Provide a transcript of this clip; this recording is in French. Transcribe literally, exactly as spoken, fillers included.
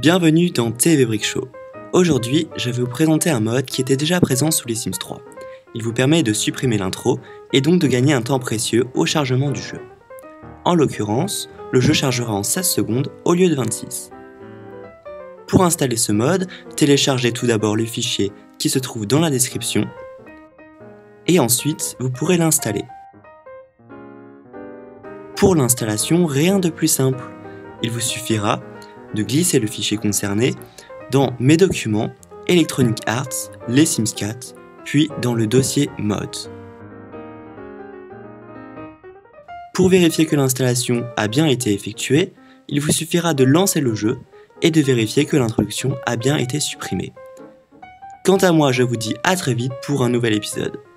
Bienvenue dans T V Brick Show. Aujourd'hui, je vais vous présenter un mode qui était déjà présent sous les Sims trois. Il vous permet de supprimer l'intro et donc de gagner un temps précieux au chargement du jeu. En l'occurrence, le jeu chargera en seize secondes au lieu de vingt-six. Pour installer ce mode, téléchargez tout d'abord le fichier qui se trouve dans la description et ensuite vous pourrez l'installer. Pour l'installation, rien de plus simple. Il vous suffira de glisser le fichier concerné dans Mes documents, Electronic Arts, les Sims quatre, puis dans le dossier Mods. Pour vérifier que l'installation a bien été effectuée, il vous suffira de lancer le jeu et de vérifier que l'introduction a bien été supprimée. Quant à moi, je vous dis à très vite pour un nouvel épisode.